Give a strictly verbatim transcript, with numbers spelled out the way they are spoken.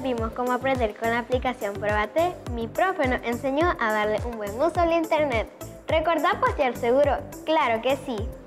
descubrimos cómo aprender con la aplicación Pruébate, mi profe nos enseñó a darle un buen uso al internet. ¿Recordá postear seguro? ¡Claro que sí!